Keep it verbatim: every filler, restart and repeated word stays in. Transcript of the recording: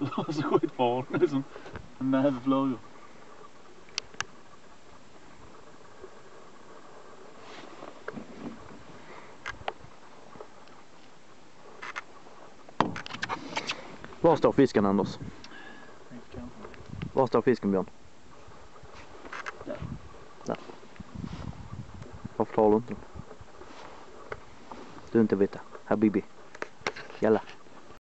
Det var så skitbra. Det är som en näve flugor. Var står fisken, Anders? Var står fisken, Björn? Där. Där. Varför tar du inte den? Du inte vet det. Habibi. Jalla.